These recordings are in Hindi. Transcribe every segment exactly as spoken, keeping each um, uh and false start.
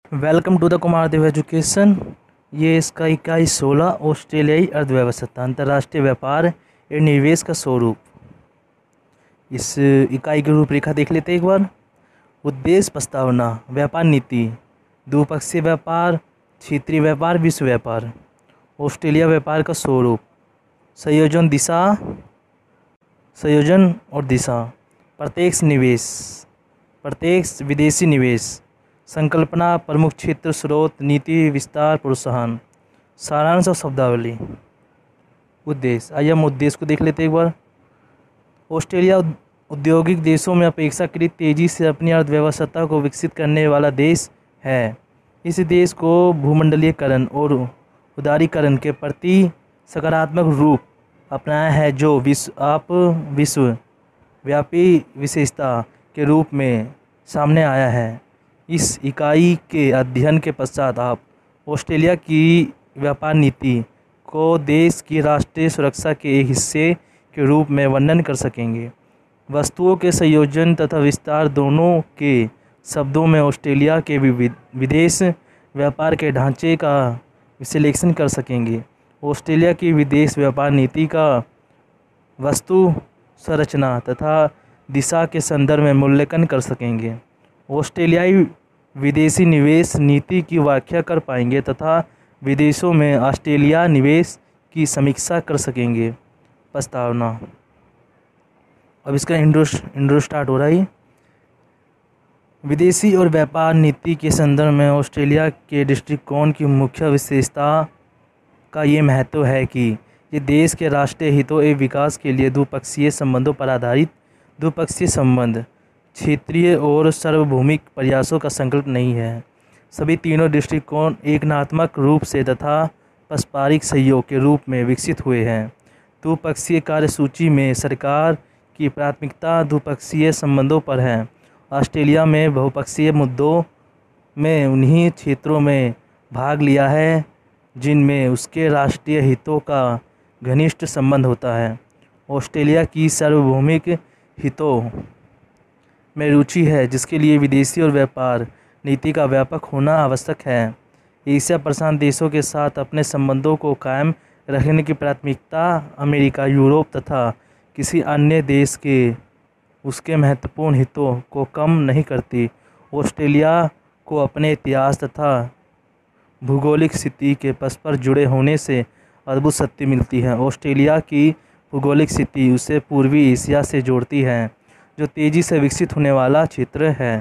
Welcome to the Kumar Dev education. ये इसका इकाई सोलह ऑस्ट्रेलियाई अर्थव्यवस्था अंतर्राष्ट्रीय व्यापार एवं निवेश का स्वरूप। इस इकाई की रूपरेखा देख लेते हैं एक बार। उद्देश्य प्रस्तावना, व्यापार नीति, द्विपक्षीय व्यापार, क्षेत्रीय व्यापार, विश्व व्यापार। ऑस्ट्रेलिया व्यापार का स्वरूप, संयोजन दिशा संयोजन और दिशा, प्रत्यक्ष निवेश, प्रत्यक्ष विदेशी निवेश, संकल्पना, प्रमुख क्षेत्र, स्रोत, नीति, विस्तार, प्रोत्साहन। सारांश और शब्दावली। उद्देश्य, आइए हम उद्देश्य को देख लेते हैं एक बार। ऑस्ट्रेलिया औद्योगिक देशों में अपेक्षाकृत तेजी से अपनी अर्थव्यवस्था को विकसित करने वाला देश है। इस देश को भूमंडलीयकरण और उदारीकरण के प्रति सकारात्मक रूप अपनाया है, जो विश्व आप विश्व व्यापी विशेषता के रूप में सामने आया है। इस इकाई के अध्ययन के पश्चात आप ऑस्ट्रेलिया की व्यापार नीति को देश की राष्ट्रीय सुरक्षा के एक हिस्से के रूप में वर्णन कर सकेंगे। वस्तुओं के संयोजन तथा विस्तार दोनों के शब्दों में ऑस्ट्रेलिया के विदेश व्यापार के ढांचे का विश्लेषण कर सकेंगे। ऑस्ट्रेलिया की विदेश व्यापार नीति का वस्तु संरचना तथा दिशा के संदर्भ में मूल्यांकन कर सकेंगे। ऑस्ट्रेलियाई विदेशी निवेश नीति की व्याख्या कर पाएंगे तथा विदेशों में ऑस्ट्रेलिया निवेश की समीक्षा कर सकेंगे। प्रस्तावना, अब इसका इंट्रो इंट्रो स्टार्ट हो रहा है। विदेशी और व्यापार नीति के संदर्भ में ऑस्ट्रेलिया के दृष्टिकोण की मुख्य विशेषता का ये महत्व है कि ये देश के राष्ट्रीय हितों एवं विकास के लिए द्विपक्षीय संबंधों पर आधारित द्विपक्षीय संबंध, क्षेत्रीय और सार्वभौमिक प्रयासों का संकल्प नहीं है। सभी तीनों दृष्टिकोण एकनात्मक रूप से तथा पारस्परिक सहयोग के रूप में विकसित हुए हैं। द्विपक्षीय कार्यसूची में सरकार की प्राथमिकता द्विपक्षीय संबंधों पर है। ऑस्ट्रेलिया में बहुपक्षीय मुद्दों में उन्हीं क्षेत्रों में भाग लिया है जिनमें उसके राष्ट्रीय हितों का घनिष्ठ संबंध होता है। ऑस्ट्रेलिया की सार्वभौमिक हितों में रुचि है, जिसके लिए विदेशी और व्यापार नीति का व्यापक होना आवश्यक है। एशिया प्रशांत देशों के साथ अपने संबंधों को कायम रखने की प्राथमिकता अमेरिका, यूरोप तथा किसी अन्य देश के उसके महत्वपूर्ण हितों को कम नहीं करती। ऑस्ट्रेलिया को अपने इतिहास तथा भूगोलिक स्थिति के परस्पर जुड़े होने से अद्भुत शक्ति मिलती है। ऑस्ट्रेलिया की भूगोलिक स्थिति उसे पूर्वी एशिया से जोड़ती है, जो तेज़ी से विकसित होने वाला क्षेत्र है।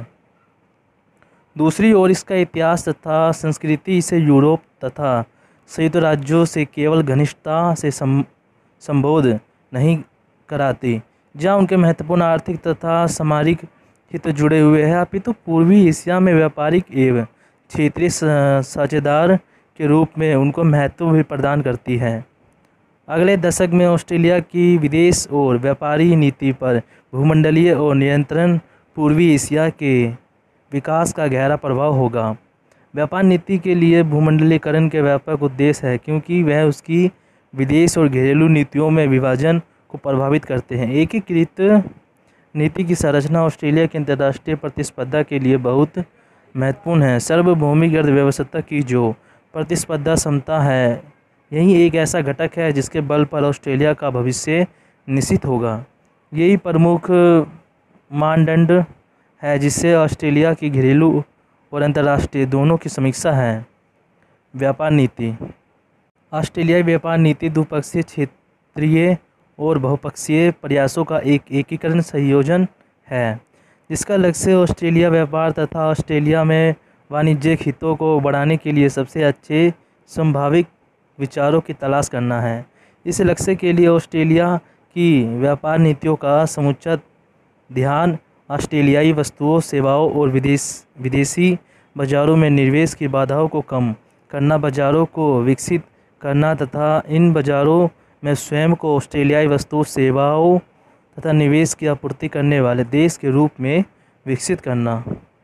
दूसरी ओर इसका इतिहास तथा संस्कृति इसे यूरोप तथा संयुक्त राज्यों से केवल घनिष्ठता से संबोध नहीं कराती, जहाँ उनके महत्वपूर्ण आर्थिक तथा सामरिक हित जुड़े हुए हैं, अपितु पूर्वी एशिया में व्यापारिक एवं क्षेत्रीय साझेदार के रूप में उनको महत्व भी प्रदान करती है। अगले दशक में ऑस्ट्रेलिया की विदेश और व्यापारी नीति पर भूमंडलीय और नियंत्रण पूर्वी एशिया के विकास का गहरा प्रभाव होगा। व्यापार नीति के लिए भूमंडलीकरण के व्यापक उद्देश्य है, क्योंकि वह उसकी विदेश और घरेलू नीतियों में विभाजन को प्रभावित करते हैं। एकीकृत नीति की संरचना ऑस्ट्रेलिया की अंतर्राष्ट्रीय प्रतिस्पर्धा के लिए बहुत महत्वपूर्ण है। सार्वभौमिक अर्थव्यवस्था की जो प्रतिस्पर्धा क्षमता है, यही एक ऐसा घटक है जिसके बल पर ऑस्ट्रेलिया का भविष्य निश्चित होगा। यही प्रमुख मानदंड है जिससे ऑस्ट्रेलिया की घरेलू और अंतर्राष्ट्रीय दोनों की समीक्षा है। व्यापार नीति, ऑस्ट्रेलियाई व्यापार नीति द्विपक्षीय, क्षेत्रीय और बहुपक्षीय प्रयासों का एक एकीकरण संयोजन है, जिसका लक्ष्य ऑस्ट्रेलिया व्यापार तथा ऑस्ट्रेलिया में वाणिज्यिक हितों को बढ़ाने के लिए सबसे अच्छे संभावित विचारों की तलाश करना है। इस लक्ष्य के लिए ऑस्ट्रेलिया की व्यापार नीतियों का समुच्चय ध्यान ऑस्ट्रेलियाई वस्तुओं, सेवाओं और विदेश विदेशी बाजारों में निवेश की बाधाओं को कम करना, बाजारों को विकसित करना तथा इन बाजारों में स्वयं को ऑस्ट्रेलियाई वस्तुओं, सेवाओं तथा निवेश की आपूर्ति करने वाले देश के रूप में विकसित करना।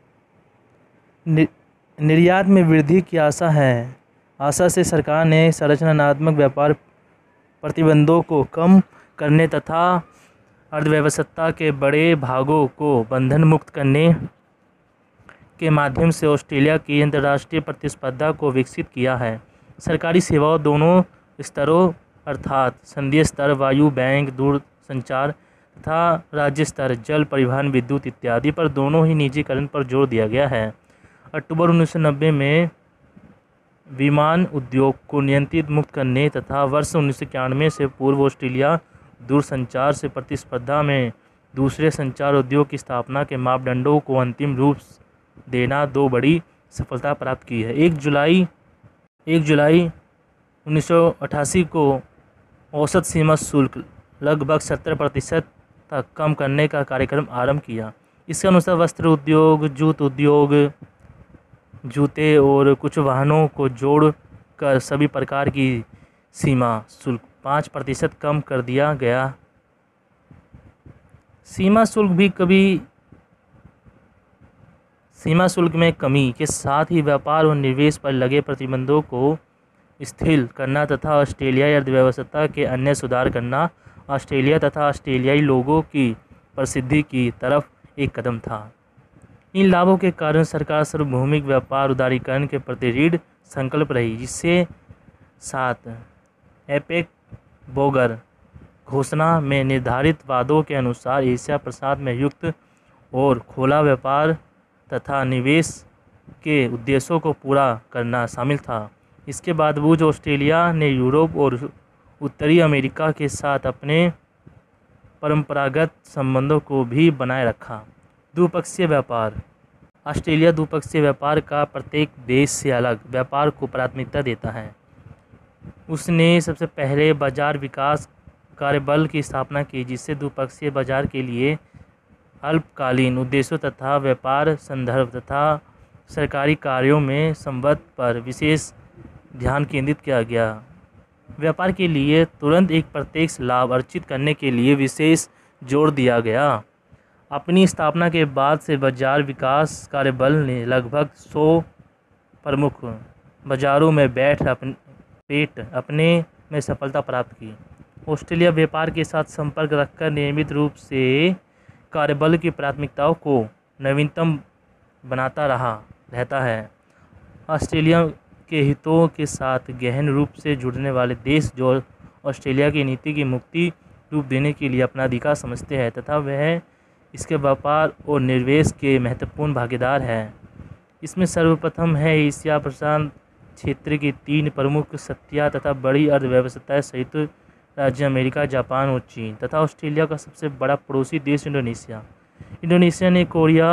निर्यात में वृद्धि की आशा है आशा से सरकार ने संरचनात्मक व्यापार प्रतिबंधों को कम करने तथा अर्थव्यवस्था के बड़े भागों को बंधन मुक्त करने के माध्यम से ऑस्ट्रेलिया की अंतर्राष्ट्रीय प्रतिस्पर्धा को विकसित किया है। सरकारी सेवाओं दोनों स्तरों अर्थात संघीय स्तर वायु बैंक दूरसंचार तथा राज्य स्तर जल परिवहन विद्युत इत्यादि पर दोनों ही निजीकरण पर जोर दिया गया है। अक्टूबर उन्नीस सौ नब्बे में विमान उद्योग को नियंत्रित मुक्त करने तथा वर्ष उन्नीस सौ इक्यानवे से पूर्व ऑस्ट्रेलिया दूरसंचार से प्रतिस्पर्धा में दूसरे संचार उद्योग की स्थापना के मापदंडों को अंतिम रूप देना दो बड़ी सफलता प्राप्त की है। एक जुलाई एक जुलाई उन्नीस सौ अट्ठासी को औसत सीमा शुल्क लगभग सत्तर प्रतिशत तक कम करने का कार्यक्रम आरंभ किया। इसके अनुसार वस्त्र उद्योग, जूत उद्योग, जूते और कुछ वाहनों को जोड़कर सभी प्रकार की सीमा शुल्क पाँच प्रतिशत कम कर दिया गया। सीमा शुल्क भी कभी सीमा शुल्क में कमी के साथ ही व्यापार और निवेश पर लगे प्रतिबंधों को शिथिल करना तथा ऑस्ट्रेलियाई अर्थव्यवस्था के अन्य सुधार करना ऑस्ट्रेलिया तथा ऑस्ट्रेलियाई लोगों की प्रसिद्धि की तरफ एक कदम था। इन लाभों के कारण सरकार सार्वभौमिक व्यापार उदारीकरण के प्रति दृढ़ संकल्प रही, जिससे साथ एपेक बोगर घोषणा में निर्धारित वादों के अनुसार एशिया प्रशांत में युक्त और खुला व्यापार तथा निवेश के उद्देश्यों को पूरा करना शामिल था। इसके बावजूद ऑस्ट्रेलिया ने यूरोप और उत्तरी अमेरिका के साथ अपने परंपरागत संबंधों को भी बनाए रखा। द्विपक्षीय व्यापार। ऑस्ट्रेलिया द्विपक्षीय व्यापार का प्रत्येक देश से अलग व्यापार को प्राथमिकता देता है। उसने सबसे पहले बाजार विकास कार्यबल की स्थापना की, जिससे द्विपक्षीय बाजार के लिए अल्पकालीन उद्देश्यों तथा व्यापार संदर्भ तथा सरकारी कार्यों में संबंध पर विशेष ध्यान केंद्रित किया गया। व्यापार के लिए तुरंत एक प्रत्यक्ष लाभ अर्जित करने के लिए विशेष जोर दिया गया। अपनी स्थापना के बाद से बाजार विकास कार्यबल ने लगभग सौ प्रमुख बाजारों में बैठ अपने पेट अपने में सफलता प्राप्त की। ऑस्ट्रेलिया व्यापार के साथ संपर्क रखकर नियमित रूप से कार्यबल की प्राथमिकताओं को नवीनतम बनाता रहा रहता है। ऑस्ट्रेलिया के हितों के साथ गहन रूप से जुड़ने वाले देश जो ऑस्ट्रेलिया की नीति की मुक्ति रूप देने के लिए अपना अधिकार समझते हैं तथा वह इसके व्यापार और निवेश के महत्वपूर्ण भागीदार हैं। इसमें सर्वप्रथम है एशिया प्रशांत क्षेत्र की तीन प्रमुख शक्तियाँ तथा बड़ी अर्थव्यवस्थाएं संयुक्त राज्य अमेरिका, जापान और चीन तथा ऑस्ट्रेलिया का सबसे बड़ा पड़ोसी देश इंडोनेशिया। इंडोनेशिया ने कोरिया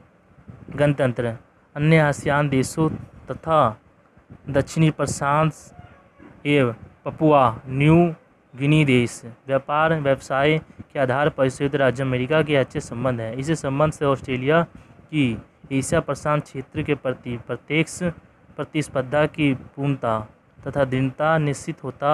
गणतंत्र, अन्य आसियान देशों तथा दक्षिणी प्रशांत एवं पपुआ न्यू गिनी देश व्यापार व्यवसाय के आधार पर संयुक्त राज्य अमेरिका के अच्छे संबंध हैं। इसी संबंध से ऑस्ट्रेलिया की एशिया प्रशांत क्षेत्र के प्रति प्रत्यक्ष प्रतिस्पर्धा की पूर्णता तथा दृढ़ता निश्चित होता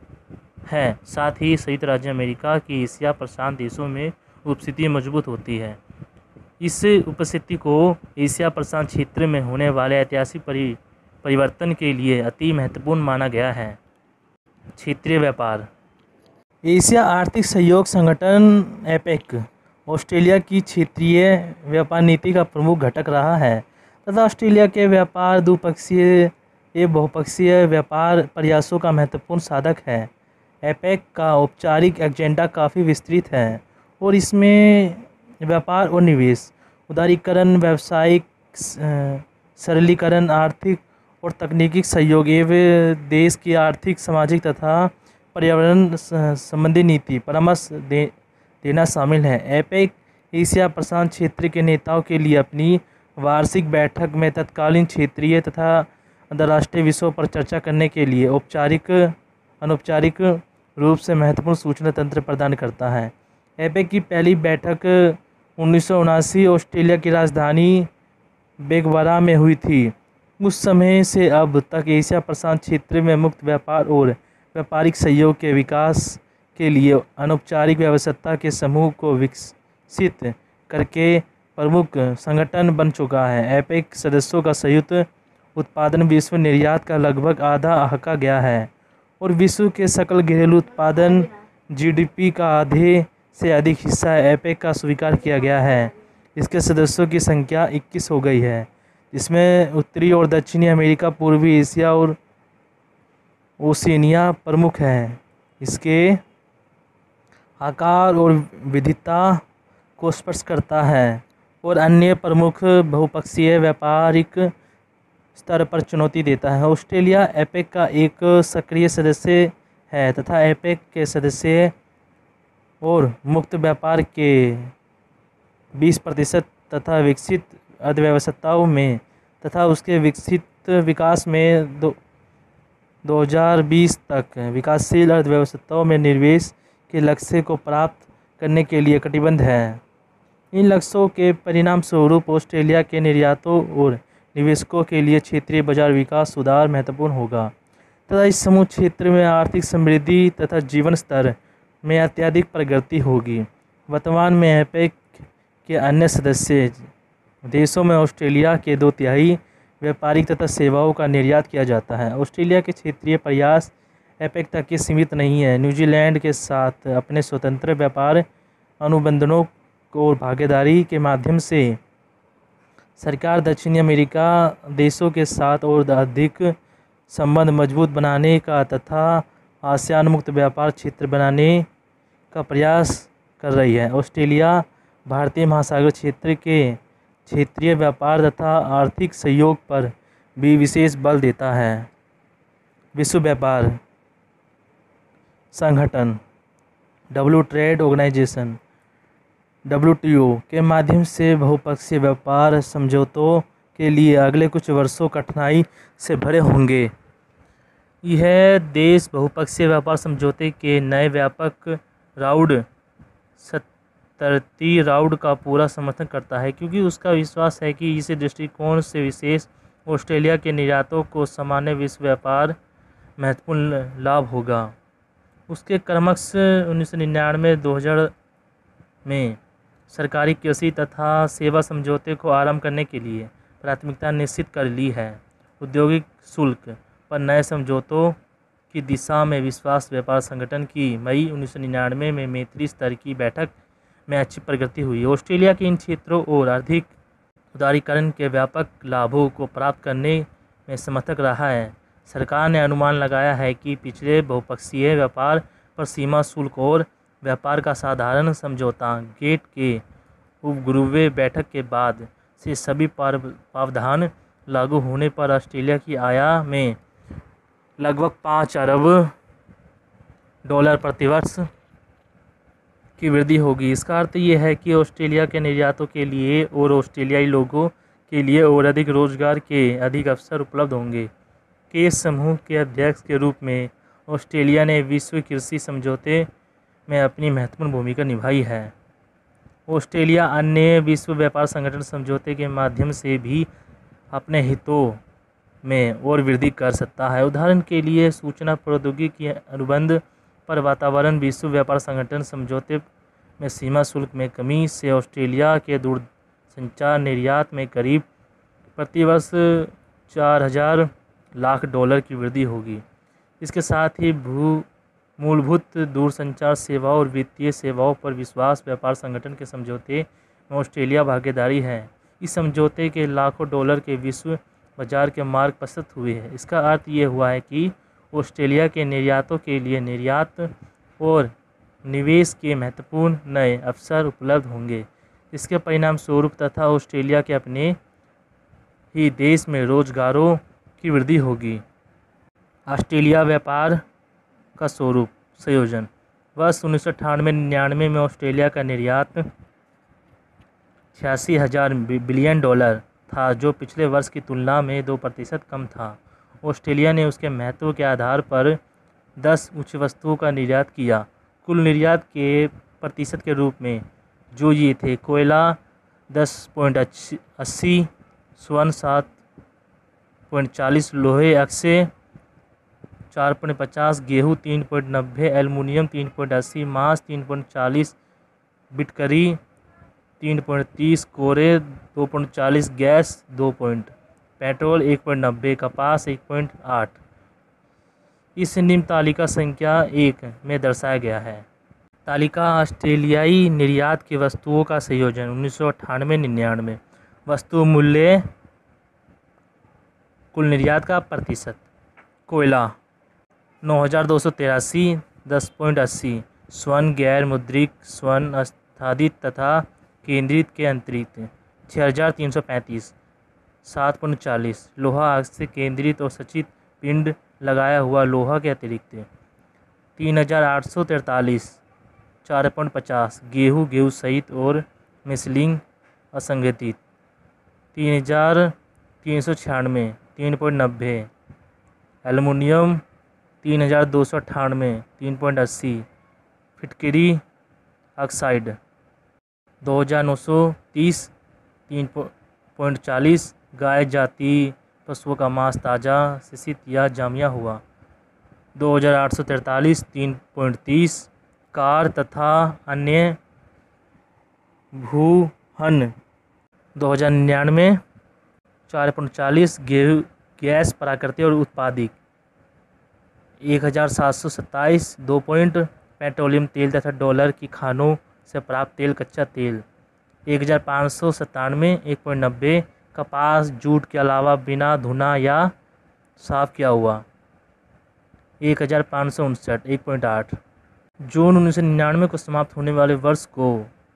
है। साथ ही संयुक्त राज्य अमेरिका की एशिया प्रशांत देशों में उपस्थिति मजबूत होती है। इस उपस्थिति को एशिया प्रशांत क्षेत्र में होने वाले ऐतिहासिक परि परिवर्तन के लिए अति महत्वपूर्ण माना गया है। क्षेत्रीय व्यापार। एशिया आर्थिक सहयोग संगठन एपेक ऑस्ट्रेलिया की क्षेत्रीय व्यापार नीति का प्रमुख घटक रहा है तथा ऑस्ट्रेलिया के व्यापार द्विपक्षीय एवं बहुपक्षीय व्यापार प्रयासों का महत्वपूर्ण साधक है। एपेक का औपचारिक एजेंडा काफ़ी विस्तृत है और इसमें व्यापार और निवेश, उदारीकरण, व्यावसायिक सरलीकरण, आर्थिक और तकनीकी सहयोग एवं देश की आर्थिक, सामाजिक तथा पर्यावरण संबंधी नीति परामर्श दे देना शामिल है। एपेक एशिया प्रशांत क्षेत्र के नेताओं के लिए अपनी वार्षिक बैठक में तत्कालीन क्षेत्रीय तथा अंतर्राष्ट्रीय विषयों पर चर्चा करने के लिए औपचारिक अनौपचारिक रूप से महत्वपूर्ण सूचना तंत्र प्रदान करता है। एपेक की पहली बैठक उन्नीस सौ उनासी ऑस्ट्रेलिया की राजधानी बेगवरा में हुई थी। उस समय से अब तक एशिया प्रशांत क्षेत्र में मुक्त व्यापार और व्यापारिक सहयोग के विकास के लिए अनौपचारिक व्यवस्था के समूह को विकसित करके प्रमुख संगठन बन चुका है। एपेक सदस्यों का संयुक्त उत्पादन विश्व निर्यात का लगभग आधा आंका गया है और विश्व के सकल घरेलू उत्पादन जीडीपी का आधे से अधिक हिस्सा एपेक का स्वीकार किया गया है। इसके सदस्यों की संख्या इक्कीस हो गई है। जिसमें उत्तरी और दक्षिणी अमेरिका, पूर्वी एशिया और ओशिनिया प्रमुख हैं। इसके आकार और विविधता को स्पष्ट करता है और अन्य प्रमुख बहुपक्षीय व्यापारिक स्तर पर चुनौती देता है। ऑस्ट्रेलिया एपेक का एक सक्रिय सदस्य है तथा एपेक के सदस्य और मुक्त व्यापार के बीस प्रतिशत तथा विकसित अर्थव्यवस्थाओं में तथा उसके विकसित विकास में दो दो हज़ार बीस तक विकासशील अर्थव्यवस्थाओं में निवेश के लक्ष्य को प्राप्त करने के लिए कटिबद्ध है। इन लक्ष्यों के परिणाम स्वरूप ऑस्ट्रेलिया के निर्यातों और निवेशकों के लिए क्षेत्रीय बाजार विकास सुधार महत्वपूर्ण होगा तथा इस समूह क्षेत्र में आर्थिक समृद्धि तथा जीवन स्तर में अत्यधिक प्रगति होगी। वर्तमान में एपेक के अन्य सदस्य देशों में ऑस्ट्रेलिया के दो तिहाई व्यापारिक तथा सेवाओं का निर्यात किया जाता है। ऑस्ट्रेलिया के क्षेत्रीय प्रयास एपेक तक ही सीमित नहीं है। न्यूजीलैंड के साथ अपने स्वतंत्र व्यापार अनुबंधों और भागीदारी के माध्यम से सरकार दक्षिणी अमेरिका देशों के साथ और अधिक संबंध मजबूत बनाने का तथा आसियान मुक्त व्यापार क्षेत्र बनाने का प्रयास कर रही है। ऑस्ट्रेलिया भारतीय महासागर क्षेत्र के क्षेत्रीय व्यापार तथा आर्थिक सहयोग पर भी विशेष बल देता है। विश्व व्यापार संगठन W trade organisation W T O के माध्यम से बहुपक्षीय व्यापार समझौतों के लिए अगले कुछ वर्षों कठिनाई से भरे होंगे। यह देश बहुपक्षीय व्यापार समझौते के नए व्यापक राउंड सत्तरवीं राउंड का पूरा समर्थन करता है, क्योंकि उसका विश्वास है कि इस दृष्टिकोण से विशेष ऑस्ट्रेलिया के निर्यातों को सामान्य विश्व व्यापार महत्वपूर्ण लाभ होगा। उसके क्रमश उन्नीस सौ निन्यानवे दो हज़ार में सरकारी कृषि तथा सेवा समझौते को आरंभ करने के लिए प्राथमिकता निश्चित कर ली है। औद्योगिक शुल्क पर नए समझौतों की दिशा में विश्वास व्यापार संगठन की मई उन्नीस सौ निन्यानवे में मैत्री स्तर की बैठक में अच्छी प्रगति हुई। ऑस्ट्रेलिया के इन क्षेत्रों और अधिक उदारीकरण के व्यापक लाभों को प्राप्त करने में समर्थक रहा है। सरकार ने अनुमान लगाया है कि पिछले बहुपक्षीय व्यापार पर सीमा शुल्क और व्यापार का साधारण समझौता गेट के उपग्रुवे बैठक के बाद से सभी प्रावधान लागू होने पर ऑस्ट्रेलिया की आय में लगभग पाँच अरब डॉलर प्रतिवर्ष की वृद्धि होगी। इसका अर्थ ये है कि ऑस्ट्रेलिया के निर्यातों के लिए और ऑस्ट्रेलियाई लोगों के लिए और अधिक रोजगार के अधिक अवसर उपलब्ध होंगे। केस समूह के अध्यक्ष के रूप में ऑस्ट्रेलिया ने विश्व कृषि समझौते में अपनी महत्वपूर्ण भूमिका निभाई है। ऑस्ट्रेलिया अन्य विश्व व्यापार संगठन समझौते के माध्यम से भी अपने हितों में और वृद्धि कर सकता है। उदाहरण के लिए सूचना प्रौद्योगिकी अनुबंध पर वातावरण विश्व व्यापार संगठन समझौते में सीमा शुल्क में कमी से ऑस्ट्रेलिया के दूरसंचार निर्यात में करीब प्रतिवर्ष चार हजार लाख डॉलर की वृद्धि होगी। इसके साथ ही भू मूलभूत दूरसंचार सेवाओं और वित्तीय सेवाओं पर विश्वास व्यापार संगठन के समझौते में ऑस्ट्रेलिया भागीदारी है। इस समझौते के लाखों डॉलर के विश्व बाजार के मार्ग प्रशस्त हुए हैं। इसका अर्थ ये हुआ है कि ऑस्ट्रेलिया के निर्यातों के लिए निर्यात और निवेश के महत्वपूर्ण नए अवसर उपलब्ध होंगे। इसके परिणाम स्वरूप तथा ऑस्ट्रेलिया के अपने ही देश में रोजगारों की वृद्धि होगी। ऑस्ट्रेलिया व्यापार का स्वरूप संयोजन वर्ष उन्नीस सौ अट्ठानवे निन्यानवे में ऑस्ट्रेलिया का निर्यात छियासी हजार बिलियन डॉलर था, जो पिछले वर्ष की तुलना में दो प्रतिशत कम था। ऑस्ट्रेलिया ने उसके महत्व के आधार पर दस उच्च वस्तुओं का निर्यात किया। कुल निर्यात के प्रतिशत के रूप में जो ये थे: कोयला दस पॉइंट अस्सी, स्वर्ण सात पॉइंट चालीस, लोहे अक्षय चार पॉइंट पचास, गेहूँ तीन पॉइंट नब्बे, एल्युमिनियम तीन पॉइंट अस्सी, मांस तीन पॉइंट चालीस, बिटकरी तीन पॉइंट तीस, कोरे दो पॉइंट चालीस, गैस दो पॉइंट, पेट्रोल एक पॉइंट नब्बे, कपास एक पॉइंट आठ। इस निम्न तालिका संख्या एक में दर्शाया गया है। तालिका ऑस्ट्रेलियाई निर्यात की वस्तुओं का संयोजन उन्नीस सौ अट्ठानवे निन्यानवे। वस्तु मूल्य कुल निर्यात का प्रतिशत। कोयला नौ हज़ार दो सौ तिरासी दस पॉइंट अस्सी, स्वर्ण गैर मुद्रित स्वर्ण आच्छादित तथा केंद्रित के अंतरिक्त छः हज़ार तीन सौ पैंतीस सात पॉइंट चालीस, लोहा आग से केंद्रित और सचित पिंड लगाया हुआ लोहा के अतिरिक्त तीन हज़ार आठ सौ तैंतालीस चार पॉइंट पचास, गेहूँ गेहूँ सहित और मिसलिंग असंगठित तीन हज़ार तीन सौ छियानवे तीन पॉइंट नब्बे, एल्युमिनियम तीन हज़ार दो सौ अट्ठानवे तीन पॉइंट अस्सी, फिटकरी ऑक्साइड दो हज़ार नौ सौ तीस तीन पॉइंट चालीस, गाय जाति पशुओं का मांस ताज़ा शिशित या जामिया हुआ दो हज़ार आठ सौ तैंतालीस तीन पॉइंट तीस, कार तथा अन्य भूहन दो हज़ार निन्यानवे चार पॉइंट चालीस, गेहूँ गैस प्राकृतिक और उत्पादिक एक हज़ार सात सौ सत्ताईस दो पॉइंट, पेट्रोलियम तेल तथा डॉलर की खानों से प्राप्त तेल कच्चा तेल एक हज़ार पाँच सौ सत्तानवे एक पॉइंट नब्बे, कपास जूट के अलावा बिना धुना या साफ किया हुआ एक हज़ार पाँच सौ उनसठ एक पॉइंट आठ। जून उन्नीस सौ निन्यानवे को समाप्त होने वाले वर्ष को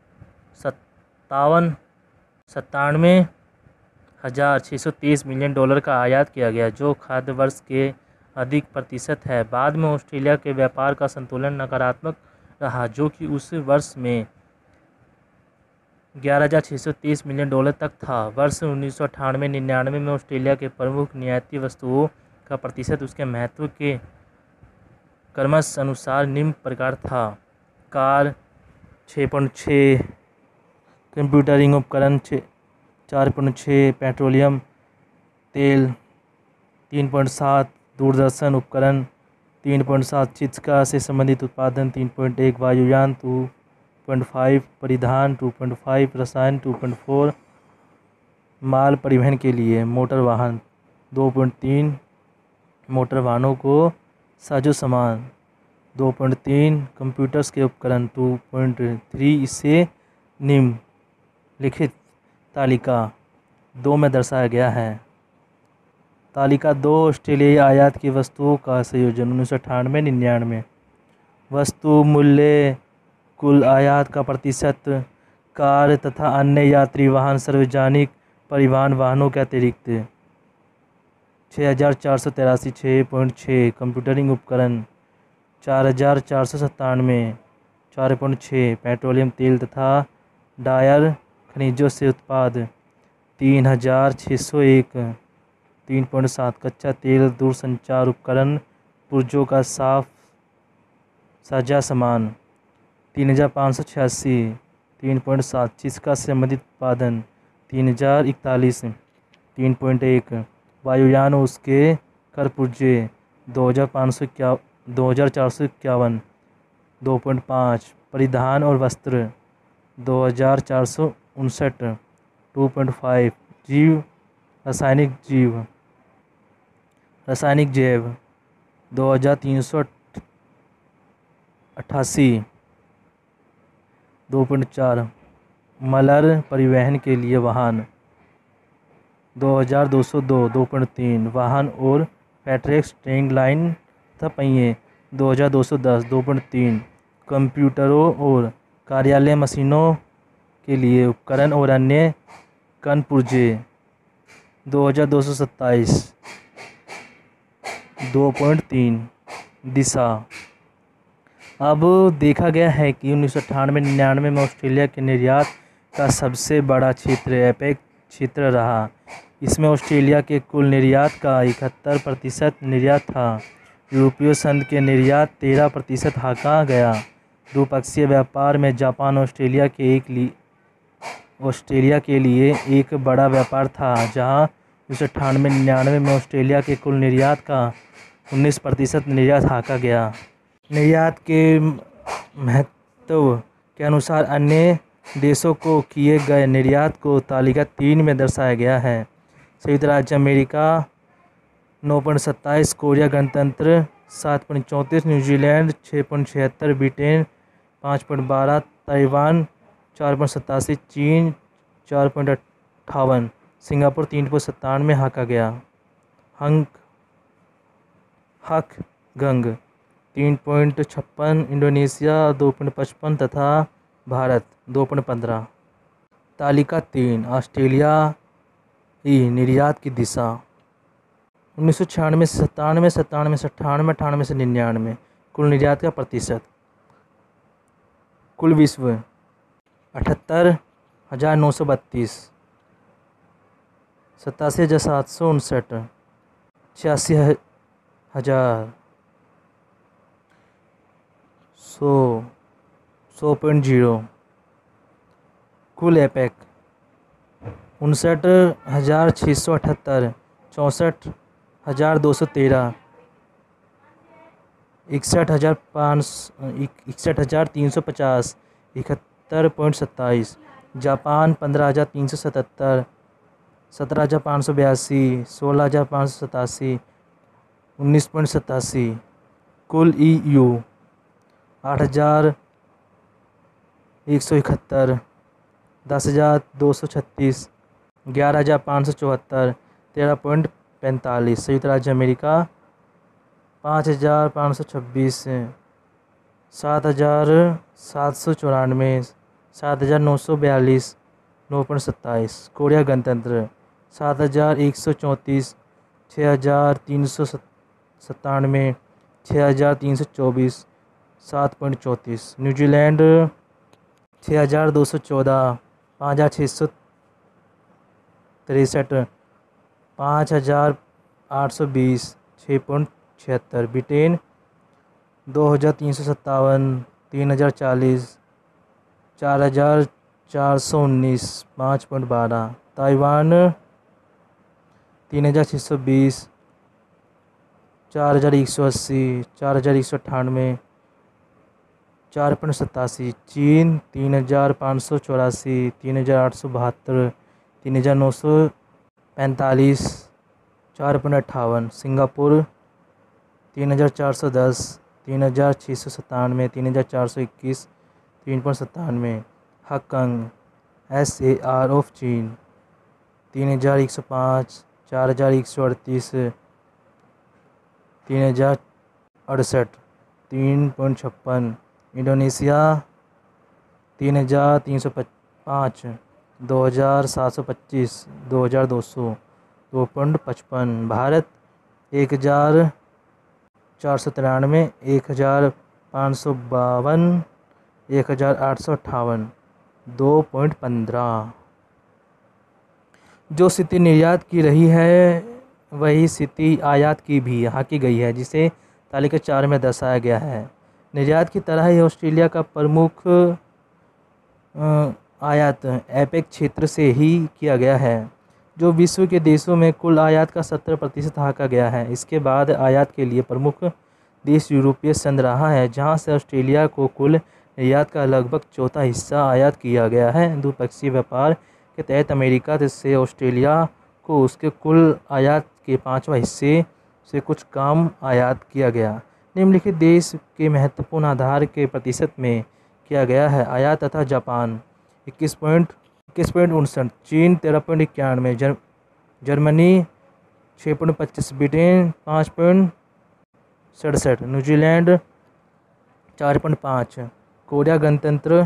सत्तावन सत्तानवे हज़ार छः सौ तेईस मिलियन डॉलर का आयात किया गया, जो खाद्य वर्ष के अधिक प्रतिशत है। बाद में ऑस्ट्रेलिया के व्यापार का संतुलन नकारात्मक रहा, जो कि उस वर्ष में ग्यारह हज़ार छः सौ तेईस मिलियन डॉलर तक था। वर्ष उन्नीस सौ अट्ठानवे निन्यानवे में ऑस्ट्रेलिया के प्रमुख निर्याती वस्तुओं का प्रतिशत उसके महत्व के क्रमश अनुसार निम्न प्रकार था: कार छः पॉइंट छः, कंप्यूटरिंग उपकरण चार पॉइंट छः, पेट्रोलियम तेल तीन पॉइंट सात, दूरदर्शन उपकरण तीन पॉइंट सात, चिकित्सा से संबंधित उत्पादन तीन पॉइंट एक, वायुयान दो पॉइंट पाँच, परिधान दो पॉइंट पाँच, रसायन दो पॉइंट चार, माल परिवहन के लिए मोटर वाहन दो पॉइंट तीन, मोटर वाहनों को साजो सामान दो पॉइंट तीन, कंप्यूटर्स के उपकरण दो पॉइंट तीन। इसे निम्नलिखित तालिका दो में दर्शाया गया है। तालिका दो ऑस्ट्रेलियाई आयात की वस्तुओं का संयोजन उन्नीस सौ अट्ठानवे निन्यानवे, वस्तु मूल्य कुल आयात का प्रतिशत, कार तथा अन्य यात्री वाहन सार्वजनिक परिवहन वाहनों के अतिरिक्त छः हज़ार चार सौ तिरासी छः पॉइंट छः, कंप्यूटरिंग उपकरण चार हज़ार चार सौ सत्तानवे चार पॉइंट छः, पेट्रोलियम तेल तथा डायर खनिजों से उत्पाद तीन हज़ार छः सौ एक तीन पॉइंट सात, कच्चा तेल दूरसंचार उपकरण पुर्जों का साफ साझा सामान तीन हज़ार पाँच सौ छियासी तीन पॉइंट सात, चिकित्सा से संबंधित उत्पादन तीन हज़ार इकतालीस तीन पॉइंट एक, वायुयान और उसके कर पुर्जे दो हज़ार पाँच सौ इक्यावन दो हज़ार चार सौ इक्यावन दो पॉइंट पाँच, परिधान और वस्त्र दो हज़ार चार सौ उनसठ दो पॉइंट पाँच, जीव रासायनिक जीव रासायनिक जैव दो हज़ार तीन सौ अट्ठासी दो पॉइंट चार, मलर परिवहन के लिए वाहन दो हज़ार दो सौ दो दो पॉइंट तीन, वाहन और पैट्रेक्स ट्रेन लाइन तथा पहिए दो हज़ार दो सौ दस दो पॉइंट तीन, कंप्यूटरों और कार्यालय मशीनों के लिए उपकरण और अन्य कन पुर्जे दो हज़ार दो सौ सत्ताईस दो पॉइंट तीन। दिशा। अब देखा गया है कि उन्नीस सौ अट्ठानवे निन्यानवे में ऑस्ट्रेलिया के निर्यात का सबसे बड़ा क्षेत्र एपेक क्षेत्र रहा। इसमें ऑस्ट्रेलिया के कुल निर्यात का इकहत्तर प्रतिशत निर्यात था। यूरोपीय संघ के निर्यात तेरह प्रतिशत हाका गया। द्विपक्षीय व्यापार में जापान ऑस्ट्रेलिया के एक लिए ऑस्ट्रेलिया के लिए एक बड़ा व्यापार था, जहां उन्नीस सौ अट्ठानवे निन्यानवे में ऑस्ट्रेलिया के कुल निर्यात का उन्नीस प्रतिशत निर्यात हाका गया। निर्यात के महत्व के अनुसार अन्य देशों को किए गए निर्यात को तालिका तीन में दर्शाया गया है। संयुक्त राज्य अमेरिका नौ पॉइंट सत्ताईस, कोरिया गणतंत्र सात पॉइंट चौंतीस, न्यूजीलैंड छः पॉइंट छिहत्तर, ब्रिटेन पाँच पॉइंट बारह, ताइवान चार पॉइंट सतासी, चीन चार पॉइंट अट्ठावन, सिंगापुर तीन पॉइंट सत्तानवे हाका गया हंग हक गंग तीन पॉइंट छप्पन, इंडोनेशिया दो पॉइंट पचपन तथा भारत दो पॉइंट पंद्रह। तालिका तीन, ऑस्ट्रेलिया ई निर्यात की दिशा उन्नीस सौ छियानवे से सत्तानवे, सत्तानवे से अट्ठानवे, अट्ठानवे से निन्यानवे। कुल निर्यात का प्रतिशत। कुल विश्व अठहत्तर हज़ार नौ सौ बत्तीस, सतासी हज़ार सात सौ उनसठ, छियासी हज़ार, सौ, सौ पॉइंट जीरो। कुल एपेक उनसठ हज़ार छः सौ अठहत्तर, चौंसठ हज़ार दो सौ तेरह, इकसठ हज़ार पाँच इकसठ हज़ार तीन सौ पचास, इकहत्तर पॉइंट सत्ताईस। जापान पंद्रह हज़ार तीन सौ सतहत्तर, सत्रह हज़ार पाँच सौ बयासी, सोलह हज़ार पाँच सौ सतासी, उन्नीस पॉइंट सतासी। कुल ई यू आठ हज़ार एक सौ इकहत्तर, दस हज़ार दो सौ छत्तीस, ग्यारह हज़ार पाँच सौ चौहत्तर, तेरह पॉइंट पैंतालीस। संयुक्त राज्य अमेरिका पाँच हज़ार पाँच सौ छब्बीस, सात हज़ार सात सौ चौरानवे, सात हज़ार नौ सौ बयालीस, नौ पॉइंट सत्ताईस। कोरिया गणतंत्र सात हज़ार एक सौ चौंतीस, छः हज़ार तीन सौ सत्तानवे, छः हज़ार तीन सौ चौबीस, सात पॉइंट चौंतीस। न्यूजीलैंड छः हज़ार दो सौ चौदह, पाँच हज़ार छः सौ तिरसठ, पाँच हज़ार आठ सौ बीस, छः पॉइंट छिहत्तर। ब्रिटेन दो हज़ार तीन सौ सत्तावन, तीन हज़ार चालीस, चार हज़ार चार सौ उन्नीस, पाँच पॉइंट बारह। ताइवान तीन हज़ार छः सौ बीस, चार हज़ार एक सौ अस्सी, चार हज़ार एक सौ अट्ठानवे, चार पॉइंट सतासी। चीन तीन हज़ार पाँच सौ चौरासी, तीन हज़ार आठ सौ बहत्तर, तीन हज़ार नौ सौ पैंतालीस, चार पॉइंट अट्ठावन। सिंगापुर तीन हज़ार चार सौ दस, तीन हज़ार छः सौ सत्तानवे, तीन हज़ार चार सौ इक्कीस, तीन पॉइंट सत्तानवे। Hong Kong S A R of चीन तीन हज़ार एक सौ पाँच, चार हज़ार एक सौ अड़तीस, तीन हज़ार अड़सठ, तीन पॉइंट छप्पन। इंडोनेशिया तीन हज़ार तीन सौ पाँच, दो हज़ार सात सौ पच्चीस, दो हज़ार दो सौ, दो पॉइंट पचपन। भारत एक हज़ार चार सौ तिरानवे, एक हज़ार पाँच सौ बावन, एक हज़ार आठ सौ अट्ठावन, दो पॉइंट पंद्रह। जो स्थिति निर्यात की रही है वही स्थिति आयात की भी यहाँ की गई है, जिसे तालिका चार में दर्शाया गया है। निर्यात की तरह ही ऑस्ट्रेलिया का प्रमुख आयात एपेक क्षेत्र से ही किया गया है, जो विश्व के देशों में कुल आयात का सत्तर प्रतिशत हाका गया है। इसके बाद आयात के लिए प्रमुख देश यूरोपीय संघ रहा है, जहां से ऑस्ट्रेलिया को कुल निर्यात का लगभग चौथा हिस्सा आयात किया गया है। द्विपक्षीय व्यापार के तहत अमेरिका से ऑस्ट्रेलिया को उसके कुल आयात के पाँचवा हिस्से से कुछ कम आयात किया गया। निम्नलिखित देश के महत्वपूर्ण आधार के प्रतिशत में किया गया है आयात तथा जापान इक्कीस पॉइंट इक्कीस पॉइंट उनसठ, चीन तेरह पॉइंट इक्यानवे, जर, जर्मनी छः पॉइंट पच्चीस, ब्रिटेन पाँच पॉइंट सड़सठ, न्यूजीलैंड चार पॉइंट पाँच, कोरिया गणतंत्र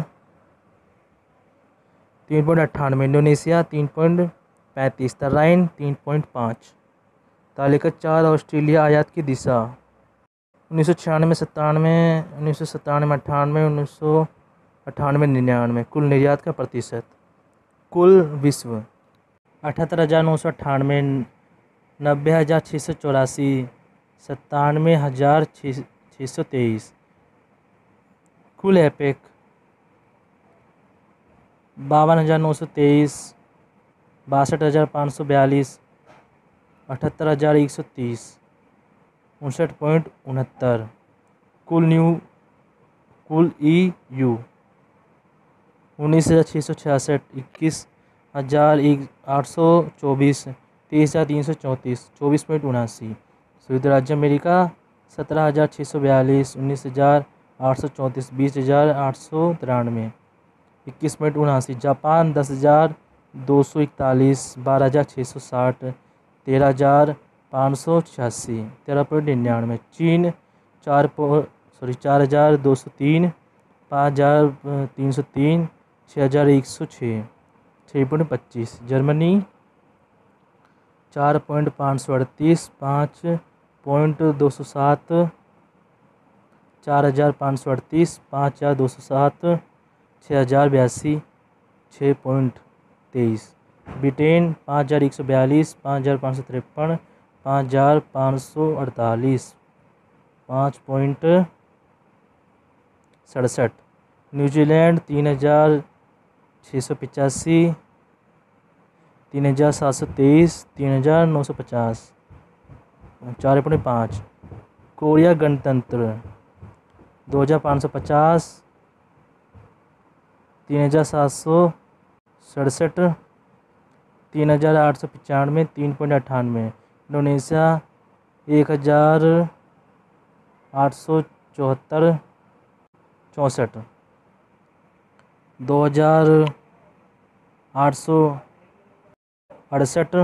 तीन पॉइंट अट्ठानवे, इंडोनेशिया तीन पॉइंट पैंतीस, तराइन तीन पॉइंट पाँच। तालिका चार, ऑस्ट्रेलिया आयात की दिशा उन्नीस सौ छियानवे सत्तानवे, उन्नीस सौ सत्तानवे अट्ठानवे, उन्नीस सौ अट्ठानवे निन्यानवे। कुल निर्यात का प्रतिशत। कुल विश्व अठहत्तर हज़ार नौ सौ अट्ठानवे, नब्बे हज़ार छः सौ चौरासी, सत्तानवे हज़ार छः सौ तेईस। कुल एपेक बावन हज़ार नौ सौ तेईस, बासठ हज़ार पाँच सौ बयालीस, अठहत्तर हज़ार एक सौ तीस, उनसठ पॉइंट उनहत्तर। कुल न्यू कुल ई यू उन्नीस हज़ार छः सौ छियासठ, इक्कीस हज़ार एक आठ सौ चौबीस, तेईस हज़ार तीन सौ चौंतीस, चौबीस पॉइंट उनासी। संयुक्त राज्य अमेरिका सत्रह हज़ार छः सौ बयालीस, उन्नीस हज़ार आठ सौ चौंतीस, बीस हज़ार आठ सौ तिरानवे, इक्कीस पॉइंट उनासी। जापान दस हज़ार दो सौ इकतालीस, बारह हज़ार छः सौ साठ, तेरह हज़ार पाँच सौ छियासी तेरह पॉइंट निन्यानवे। चीन चार सॉरी चार हज़ार दो सौ तीन, पाँच हज़ार तीन सौ तीन, छः हज़ार एक सौ छः, छः पॉइंट पच्चीस। जर्मनी चार पॉइंट पाँच सौ अड़तीस, पाँच पॉइंट दो सौ सात, चार हज़ार पाँच सौ अड़तीस, पाँच हज़ार दो सौ सात, छः हज़ार बयासी, छः पॉइंट तेईस। ब्रिटेन पाँच हज़ार एक सौ बयालीस, पाँच हज़ार पाँच सौ तिरपन, पाँच हज़ार पाँच सौ अड़तालीस, पाँच पॉइंट सड़सठ। न्यूजीलैंड तीन हज़ार छः सौ पचासी, तीन हज़ार सात सौ तेईस, तीन हज़ार नौ सौ पचास, चार पॉइंट पाँच। कोरिया गणतंत्र दो हज़ार पाँच सौ पचास, तीन हज़ार सात सौ सड़सठ, तीन हज़ार आठ सौ पचानवे, तीन पॉइंट अट्ठानवे। इंडोनेशिया एक हज़ार आठ सौ चौहत्तर, चौंसठ। दो हज़ार आठ सौ अड़सठ,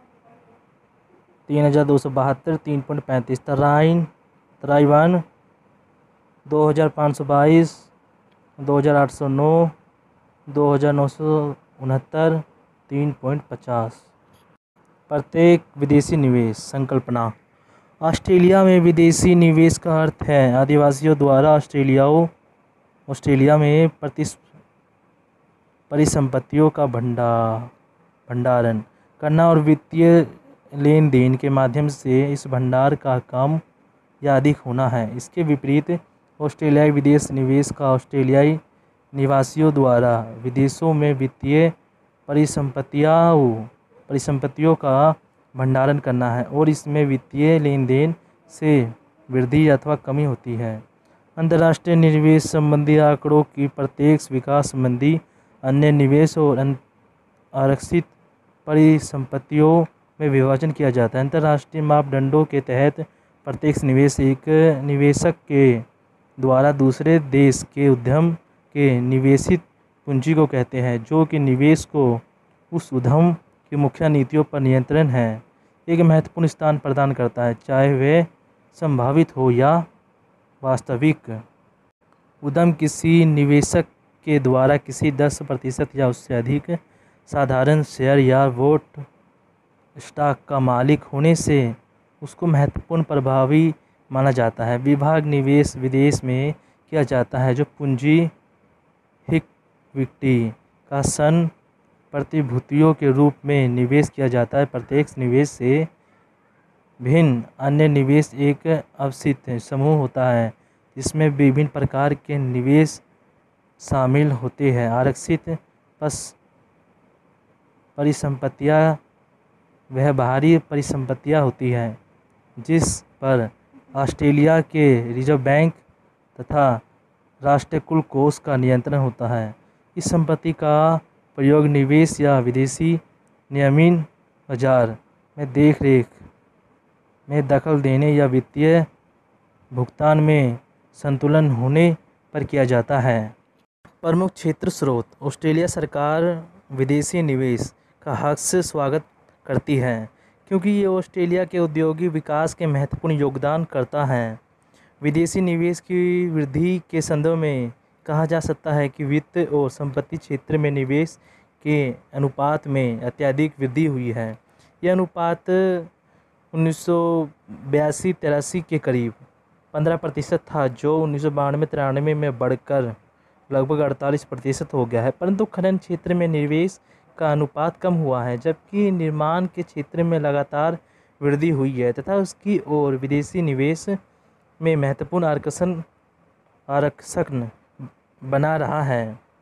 तीन हज़ार दो सौ बहत्तर, तीन पॉइंट पैंतीस। तराइन ताइवान दो हज़ार पाँच सौ बाईस, दो हज़ार आठ सौ नौ, दो हज़ार नौ सौ उनहत्तर, तीन पॉइंट पचास। प्रत्येक विदेशी निवेश संकल्पना। ऑस्ट्रेलिया में विदेशी निवेश का अर्थ है आदिवासियों द्वारा ऑस्ट्रेलियाओं ऑस्ट्रेलिया में प्रतिस परिसंपत्तियों का भंडार भंडारण करना और वित्तीय लेन देन के माध्यम से इस भंडार का कम या अधिक होना है। इसके विपरीत ऑस्ट्रेलियाई विदेश निवेश का ऑस्ट्रेलियाई निवासियों द्वारा विदेशों में वित्तीय परिसंपत्तियों परिसंपत्तियों का भंडारण करना है और इसमें वित्तीय लेन देन से वृद्धि अथवा कमी होती है। अंतर्राष्ट्रीय निवेश संबंधी आंकड़ों की प्रत्यक्ष विकास संबंधी अन्य निवेश और आरक्षित परिसंपत्तियों में विभाजन किया जाता है। अंतर्राष्ट्रीय मापदंडों के तहत प्रत्यक्ष निवेश एक निवेशक के द्वारा दूसरे देश के उद्यम के निवेशित पूंजी को कहते हैं जो कि निवेश को उस उद्यम की मुख्य नीतियों पर नियंत्रण है एक महत्वपूर्ण स्थान प्रदान करता है, चाहे वे संभावित हो या वास्तविक। उद्यम किसी निवेशक के द्वारा किसी दस प्रतिशत या उससे अधिक साधारण शेयर या वोट स्टॉक का मालिक होने से उसको महत्वपूर्ण प्रभावी माना जाता है। विभाग निवेश विदेश में किया जाता है जो पूंजी इक्विटी का सन प्रतिभूतियों के रूप में निवेश किया जाता है। प्रत्यक्ष निवेश से भिन्न अन्य निवेश एक अवसित समूह होता है जिसमें विभिन्न प्रकार के निवेश शामिल होते हैं। आरक्षित परिसंपत्तियां वह बाहरी परिसंपत्तियां होती हैं जिस पर ऑस्ट्रेलिया के रिजर्व बैंक तथा राष्ट्रीय कुल कोष का नियंत्रण होता है। इस संपत्ति का प्रयोग निवेश या विदेशी नियमन बाजार में देखरेख में दखल देने या वित्तीय भुगतान में संतुलन होने पर किया जाता है। प्रमुख क्षेत्र स्रोत। ऑस्ट्रेलिया सरकार विदेशी निवेश का हक से स्वागत करती है क्योंकि ये ऑस्ट्रेलिया के औद्योगिक विकास के महत्वपूर्ण योगदान करता है। विदेशी निवेश की वृद्धि के संदर्भ में कहा जा सकता है कि वित्त और संपत्ति क्षेत्र में निवेश के अनुपात में अत्यधिक वृद्धि हुई है। यह अनुपात उन्नीस सौ बयासी तिरासी के करीब पंद्रह प्रतिशत था जो उन्नीस सौ बानवे तिरानवे में बढ़कर लगभग अड़तालीस प्रतिशत हो गया है। परंतु खनन क्षेत्र में निवेश का अनुपात कम हुआ है जबकि निर्माण के क्षेत्र में लगातार वृद्धि हुई है तथा उसकी ओर विदेशी निवेश में महत्वपूर्ण आकर्षण आरक्षण बना रहा है।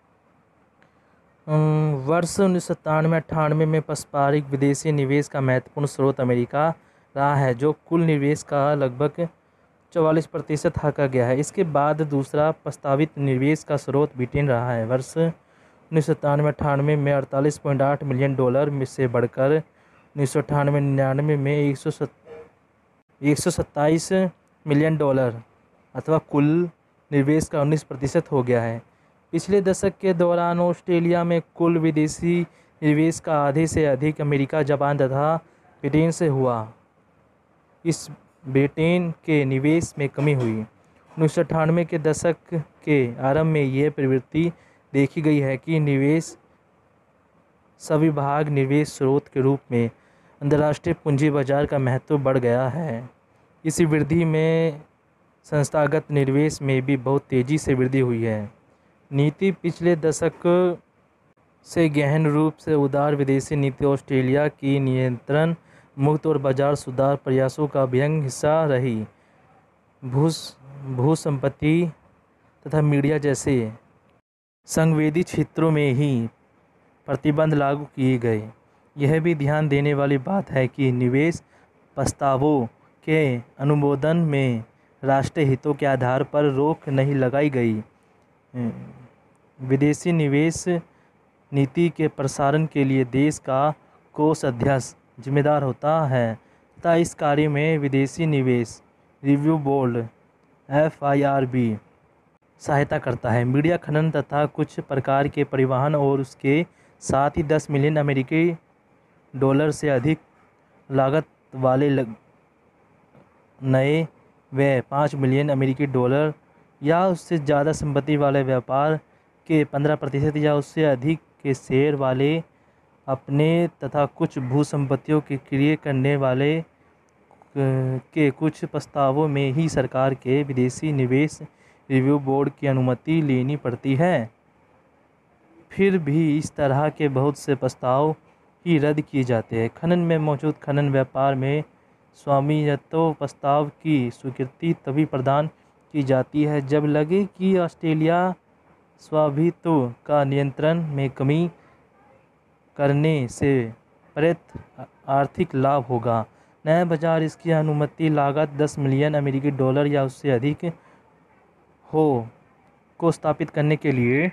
वर्ष उन्नीस सौ सत्तानवे अट्ठानवे में पारस्परिक विदेशी निवेश का महत्वपूर्ण स्रोत अमेरिका रहा है जो कुल निवेश का लगभग चौवालीस प्रतिशत हाका गया है। इसके बाद दूसरा प्रस्तावित निवेश का स्रोत ब्रिटेन रहा है। वर्ष उन्नीस सौ सत्तानवे अट्ठानवे में अड़तालीस पॉइंट आठ मिलियन डॉलर में से बढ़कर उन्नीस सौ अट्ठानवे निन्यानवे में एक सौ एक सौ सत्ताईस मिलियन डॉलर अथवा कुल निवेश का उन्नीस प्रतिशत हो गया है। पिछले दशक के दौरान ऑस्ट्रेलिया में कुल विदेशी निवेश का आधे से अधिक अमेरिका, जापान तथा ब्रिटेन से हुआ। इस ब्रिटेन के निवेश में कमी हुई। उन्नीस सौ अट्ठानवे के दशक के आरंभ में यह प्रवृत्ति देखी गई है कि निवेश सविभाग निवेश स्रोत के रूप में अंतर्राष्ट्रीय पूंजी बाजार का महत्व बढ़ गया है। इस वृद्धि में संस्थागत निवेश में भी बहुत तेज़ी से वृद्धि हुई है। नीति पिछले दशक से गहन रूप से उदार विदेशी नीति ऑस्ट्रेलिया की नियंत्रण मुक्त और बाजार सुधार प्रयासों का अभिन्न हिस्सा रही। भू भू संपत्ति तथा मीडिया जैसे संवेदी क्षेत्रों में ही प्रतिबंध लागू किए गए। यह भी ध्यान देने वाली बात है कि निवेश प्रस्तावों के अनुमोदन में राष्ट्रीय हितों के आधार पर रोक नहीं लगाई गई। विदेशी निवेश नीति के प्रसारण के लिए देश का कोषाध्यक्ष जिम्मेदार होता है तथा इस कार्य में विदेशी निवेश review board F I R B सहायता करता है। मीडिया खनन तथा कुछ प्रकार के परिवहन और उसके साथ ही दस मिलियन अमेरिकी डॉलर से अधिक लागत वाले नए व पाँच मिलियन अमेरिकी डॉलर या उससे ज़्यादा संपत्ति वाले व्यापार के पंद्रह प्रतिशत या उससे अधिक के शेयर वाले अपने तथा कुछ भू संपत्तियों की क्रय करने वाले के कुछ प्रस्तावों में ही सरकार के विदेशी निवेश रिव्यू बोर्ड की अनुमति लेनी पड़ती है। फिर भी इस तरह के बहुत से प्रस्ताव ही रद्द किए जाते हैं। खनन में मौजूद खनन व्यापार में स्वामित्व प्रस्ताव की स्वीकृति तभी प्रदान की जाती है जब लगे कि ऑस्ट्रेलिया स्वामित्व का नियंत्रण में कमी करने से प्रेरित आर्थिक लाभ होगा। नया बाजार इसकी अनुमति लागत दस मिलियन अमेरिकी डॉलर या उससे अधिक हो को स्थापित करने के लिए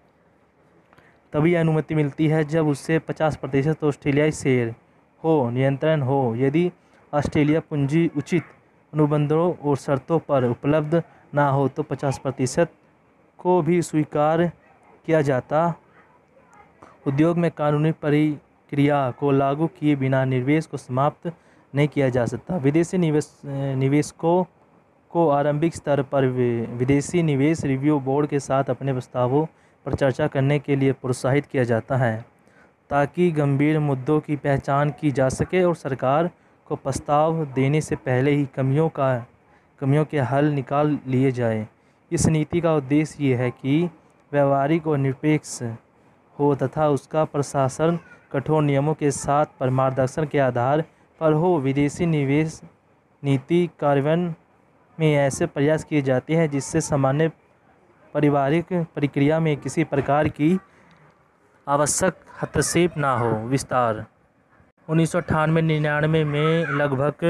तभी अनुमति मिलती है जब उससे पचास प्रतिशत ऑस्ट्रेलियाई शेयर हो नियंत्रण हो। यदि ऑस्ट्रेलिया पूंजी उचित अनुबंधों और शर्तों पर उपलब्ध ना हो तो पचास प्रतिशत को भी स्वीकार किया जाता। उद्योग में कानूनी प्रक्रिया को लागू किए बिना निवेश को समाप्त नहीं किया जा सकता। विदेशी निवेश निवेशकों को आरंभिक स्तर पर विदेशी निवेश रिव्यू बोर्ड के साथ अपने प्रस्तावों पर चर्चा करने के लिए प्रोत्साहित किया जाता है ताकि गंभीर मुद्दों की पहचान की जा सके और सरकार को प्रस्ताव देने से पहले ही कमियों का कमियों के हल निकाल लिए जाए। इस नीति का उद्देश्य ये है कि व्यावहारिक और निरपेक्ष हो तथा उसका प्रशासन कठोर नियमों के साथ मार्गदर्शन के आधार पर हो। विदेशी निवेश नीति कार्यान्वयन में ऐसे प्रयास किए जाते हैं जिससे सामान्य पारिवारिक प्रक्रिया में किसी प्रकार की आवश्यक हस्तक्षेप ना हो। विस्तार उन्नीस सौ अट्ठानवे निन्यानवे में लगभग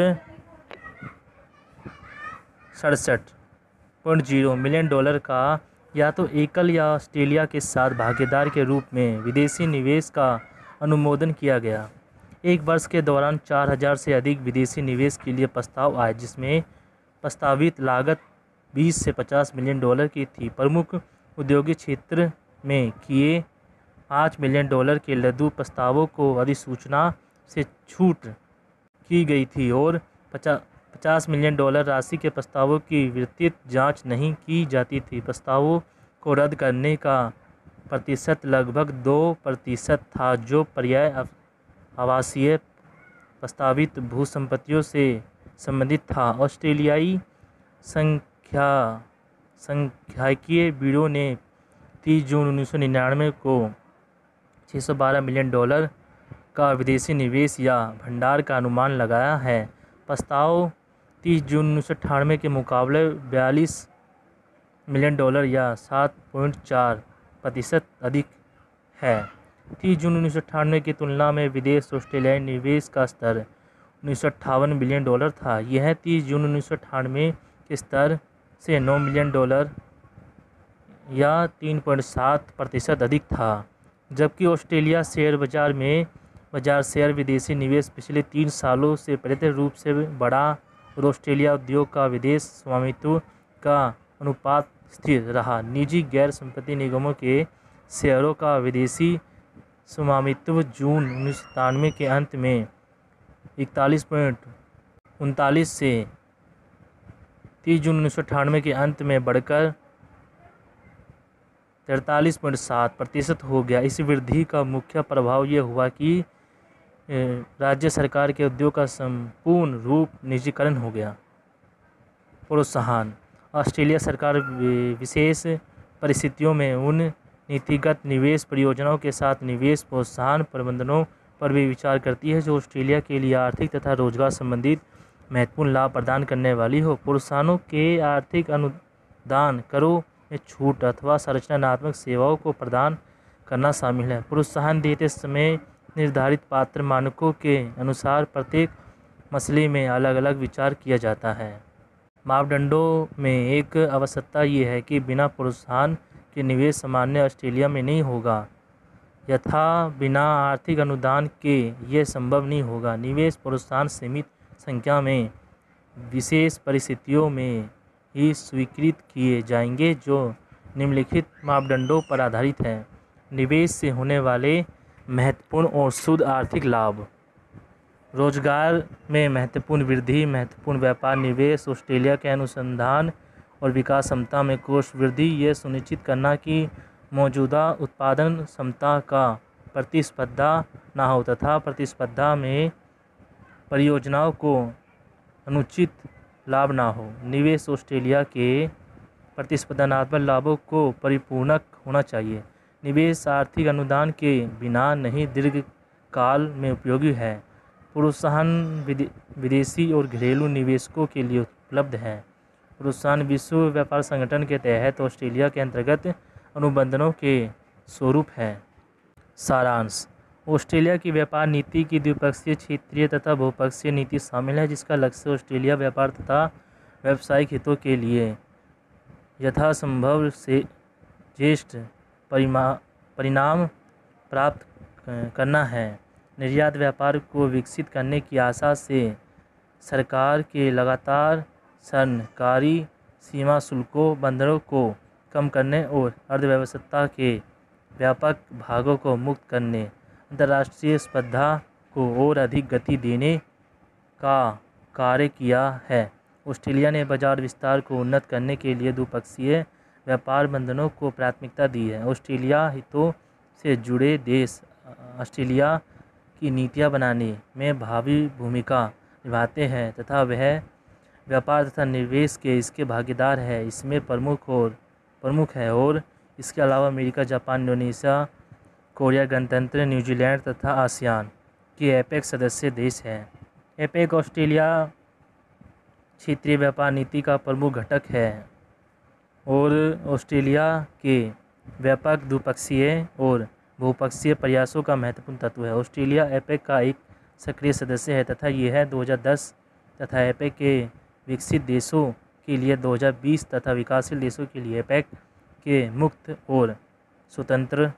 सड़सठ पॉइंट जीरो मिलियन डॉलर का या तो एकल या ऑस्ट्रेलिया के साथ भागीदार के रूप में विदेशी निवेश का अनुमोदन किया गया। एक वर्ष के दौरान चार हज़ार से अधिक विदेशी निवेश के लिए प्रस्ताव आए जिसमें प्रस्तावित लागत बीस से पचास मिलियन डॉलर की थी। प्रमुख औद्योगिक क्षेत्र में किए पाँच मिलियन डॉलर के लघु प्रस्तावों को अधिसूचना से छूट की गई थी और पचास मिलियन डॉलर राशि के प्रस्तावों की विस्तृत जांच नहीं की जाती थी। प्रस्तावों को रद्द करने का प्रतिशत लगभग दो प्रतिशत था जो पर्याय आवासीय प्रस्तावित भूसंपत्तियों से संबंधित था। ऑस्ट्रेलियाई संख्या सांख्यिकीय ब्यूरो ने तीस जून उन्नीस सौ निन्यानवे को छह सौ बारह मिलियन डॉलर का विदेशी निवेश या भंडार का अनुमान लगाया है। प्रस्ताव तीस जून उन्नीस सौ अट्ठानवे के मुकाबले बयालीस मिलियन डॉलर या सात पॉइंट चार प्रतिशत अधिक है। तीस जून उन्नीस सौ अट्ठानवे की तुलना में विदेश ऑस्ट्रेलियाई निवेश का स्तर उन्नीस सौ अट्ठावन बिलियन डॉलर था। यह तीस जून उन्नीस सौ अट्ठानवे के स्तर से नौ मिलियन डॉलर या तीन पॉइंट सात प्रतिशत अधिक था। जबकि ऑस्ट्रेलिया शेयर बाजार में बाजार शेयर विदेशी निवेश पिछले तीन सालों से प्रत्यक्ष रूप से बढ़ा और ऑस्ट्रेलिया उद्योग का विदेश स्वामित्व का अनुपात स्थिर रहा। निजी गैर संपत्ति निगमों के शेयरों का विदेशी स्वामित्व जून उन्नीस सौ सत्तानवे के अंत में इकतालीस पॉइंट उनतालीस से तीस जून उन्नीस सौ अट्ठानवे के अंत में बढ़कर तैंतालीस पॉइंट सात प्रतिशत हो गया। इस वृद्धि का मुख्य प्रभाव ये हुआ कि राज्य सरकार के उद्योग का संपूर्ण रूप निजीकरण हो गया। प्रोत्साहन। ऑस्ट्रेलिया सरकार विशेष परिस्थितियों में उन नीतिगत निवेश परियोजनाओं के साथ निवेश प्रोत्साहन प्रबंधनों पर भी विचार करती है जो ऑस्ट्रेलिया के लिए आर्थिक तथा रोजगार संबंधित महत्वपूर्ण लाभ प्रदान करने वाली हो। प्रोत्साहनों के आर्थिक अनुदान, करों में छूट अथवा संरचनात्मक सेवाओं को प्रदान करना शामिल है। प्रोत्साहन देते समय निर्धारित पात्र मानकों के अनुसार प्रत्येक मसले में अलग अलग विचार किया जाता है। मापदंडों में एक आवश्यकता ये है कि बिना प्रोत्साहन के निवेश सामान्य ऑस्ट्रेलिया में नहीं होगा, यथा बिना आर्थिक अनुदान के ये संभव नहीं होगा। निवेश प्रोत्साहन सीमित संख्या में विशेष परिस्थितियों में ही स्वीकृत किए जाएंगे जो निम्नलिखित मापदंडों पर आधारित हैं। निवेश से होने वाले महत्वपूर्ण और शुद्ध आर्थिक लाभ, रोजगार में महत्वपूर्ण वृद्धि, महत्वपूर्ण व्यापार निवेश, ऑस्ट्रेलिया के अनुसंधान और विकास क्षमता में कोष वृद्धि, ये सुनिश्चित करना कि मौजूदा उत्पादन क्षमता का प्रतिस्पर्धा न हो तथा प्रतिस्पर्धा में परियोजनाओं को अनुचित लाभ न हो। निवेश ऑस्ट्रेलिया के प्रतिस्पर्धात्मक लाभों को परिपूरक होना चाहिए। निवेश आर्थिक अनुदान के बिना नहीं दीर्घकाल में उपयोगी है। प्रोत्साहन विदेशी और घरेलू निवेशकों के लिए उपलब्ध है। प्रोत्साहन विश्व व्यापार संगठन के तहत ऑस्ट्रेलिया के अंतर्गत अनुबंधों के स्वरूप है। सारांश। ऑस्ट्रेलिया की व्यापार नीति की द्विपक्षीय, क्षेत्रीय तथा बहुपक्षीय नीति शामिल है जिसका लक्ष्य ऑस्ट्रेलिया व्यापार तथा व्यावसायिक हितों के लिए यथासंभव से श्रेष्ठ परिणाम प्राप्त करना है। निर्यात व्यापार को विकसित करने की आशा से सरकार के लगातार सरकारी सीमा शुल्कों, बंदरों को कम करने और अर्थव्यवस्था के व्यापक भागों को मुक्त करने, अंतर्राष्ट्रीय स्पर्धा को और अधिक गति देने का कार्य किया है। ऑस्ट्रेलिया ने बाजार विस्तार को उन्नत करने के लिए द्विपक्षीय व्यापार बंधनों को प्राथमिकता दी है। ऑस्ट्रेलिया हितों से जुड़े देश ऑस्ट्रेलिया की नीतियां बनाने में भावी भूमिका निभाते हैं तथा वह व्यापार तथा निवेश के इसके भागीदार है इसमें प्रमुख और प्रमुख है और इसके अलावा अमेरिका, जापान, इंडोनेशिया, कोरिया गणतंत्र, न्यूजीलैंड तथा आसियान के एपेक सदस्य देश हैं। एपेक ऑस्ट्रेलिया क्षेत्रीय व्यापार नीति का प्रमुख घटक है और ऑस्ट्रेलिया के व्यापक द्विपक्षीय और बहुपक्षीय प्रयासों का महत्वपूर्ण तत्व है। ऑस्ट्रेलिया एपेक का एक सक्रिय सदस्य है तथा यह दो हज़ार दस तथा एपेक के विकसित देशों के लिए दो हज़ार बीस तथा विकासशील देशों के लिए एपेक के मुक्त और स्वतंत्र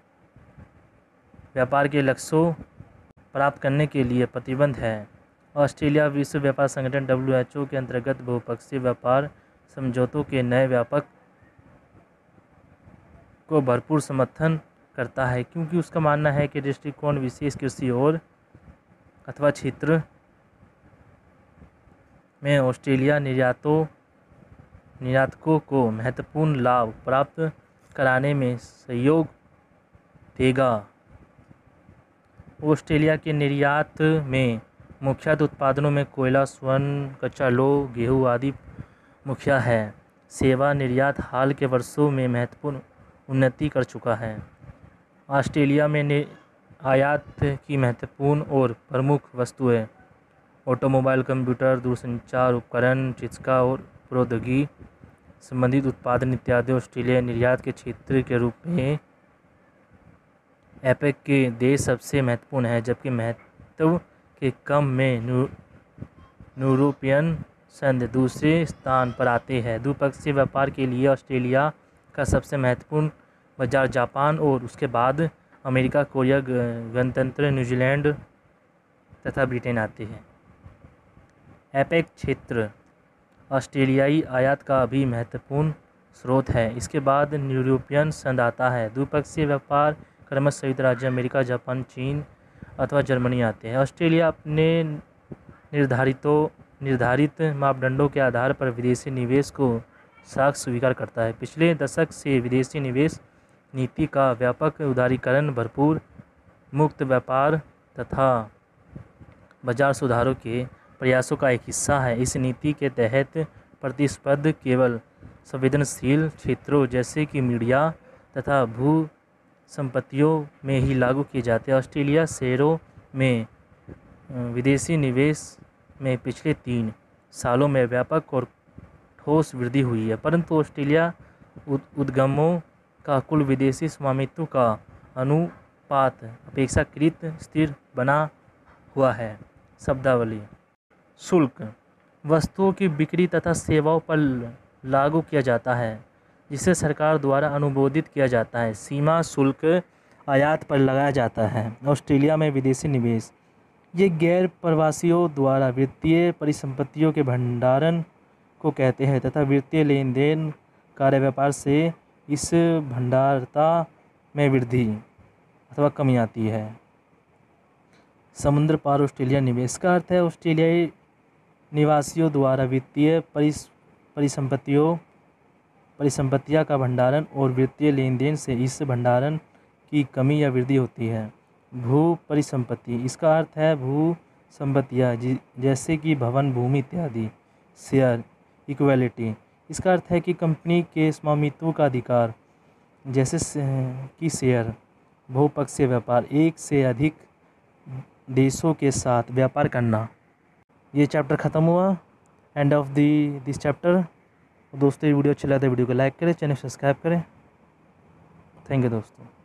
व्यापार के लक्ष्यों प्राप्त करने के लिए प्रतिबद्ध है। ऑस्ट्रेलिया विश्व व्यापार संगठन डब्ल्यू एच ओ के अंतर्गत बहुपक्षीय व्यापार समझौतों के नए व्यापक को भरपूर समर्थन करता है क्योंकि उसका मानना है कि दृष्टिकोण विशेष कृषि और अथवा क्षेत्र में ऑस्ट्रेलिया निर्यातों निर्यातकों को महत्वपूर्ण लाभ प्राप्त कराने में सहयोग देगा। ऑस्ट्रेलिया के निर्यात में मुख्यतः उत्पादनों में कोयला, स्वर्ण, कच्चा लौह, गेहूं आदि मुख्य है। सेवा निर्यात हाल के वर्षों में महत्वपूर्ण उन्नति कर चुका है। ऑस्ट्रेलिया में आयात की महत्वपूर्ण और प्रमुख वस्तुएं ऑटोमोबाइल, कंप्यूटर, दूरसंचार उपकरण, चिकित्सा और प्रौद्योगिकी संबंधित उत्पादन इत्यादि ऑस्ट्रेलिया निर्यात के क्षेत्र के रूप में एपेक के देश सबसे महत्वपूर्ण है जबकि महत्व के क्रम में यूरोपियन संघ दूसरे स्थान पर आते हैं। द्विपक्षीय व्यापार के लिए ऑस्ट्रेलिया का सबसे महत्वपूर्ण बाजार जापान और उसके बाद अमेरिका, कोरिया गणतंत्र, न्यूजीलैंड तथा ब्रिटेन आते हैं। एपेक क्षेत्र ऑस्ट्रेलियाई आयात का भी महत्वपूर्ण स्रोत है। इसके बाद यूरोपियन संघ आता है। द्विपक्षीय व्यापार क्रमशः संयुक्त राज्य अमेरिका, जापान, चीन अथवा जर्मनी आते हैं। ऑस्ट्रेलिया अपने निर्धारित निर्धारित मापदंडों के आधार पर विदेशी निवेश को साख स्वीकार करता है। पिछले दशक से विदेशी निवेश नीति का व्यापक उदारीकरण, भरपूर मुक्त व्यापार तथा बाजार सुधारों के प्रयासों का एक हिस्सा है। इस नीति के तहत प्रतिस्पर्धा केवल संवेदनशील क्षेत्रों जैसे कि मीडिया तथा भू संपत्तियों में ही लागू किए जाते हैं। ऑस्ट्रेलिया शेयरों में विदेशी निवेश में पिछले तीन सालों में व्यापक और ठोस वृद्धि हुई है, परंतु ऑस्ट्रेलिया उद्यमों का कुल विदेशी स्वामित्व का अनुपात अपेक्षाकृत स्थिर बना हुआ है। शब्दावली: शुल्क वस्तुओं की बिक्री तथा सेवाओं पर लागू किया जाता है, जिसे सरकार द्वारा अनुमोदित किया जाता है। सीमा शुल्क आयात पर लगाया जाता है। ऑस्ट्रेलिया में विदेशी निवेश ये गैर प्रवासियों द्वारा वित्तीय परिसंपत्तियों के भंडारण को कहते हैं तथा वित्तीय लेन देन कार्य व्यापार से इस भंडारता में वृद्धि अथवा कमी आती है। समुद्र पार ऑस्ट्रेलिया निवेश का अर्थ है ऑस्ट्रेलियाई निवासियों द्वारा वित्तीय परिस परिसंपत्तियों परिसंपत्तियां का भंडारण और वित्तीय लेन देन से इस भंडारण की कमी या वृद्धि होती है। भू परिसंपत्ति इसका अर्थ है भू संपत्तियाँ जैसे कि भवन, भूमि इत्यादि। शेयर इक्वलिटी इसका अर्थ है कि कंपनी के स्वामित्व का अधिकार, जैसे कि शेयर। बहुपक्षीय व्यापार एक से अधिक देशों के साथ व्यापार करना। ये चैप्टर ख़त्म हुआ। End of the this chapter. दोस्तों ये वीडियो अच्छा लगा तो वीडियो को लाइक करें, चैनल सब्सक्राइब करें। थैंक यू दोस्तों।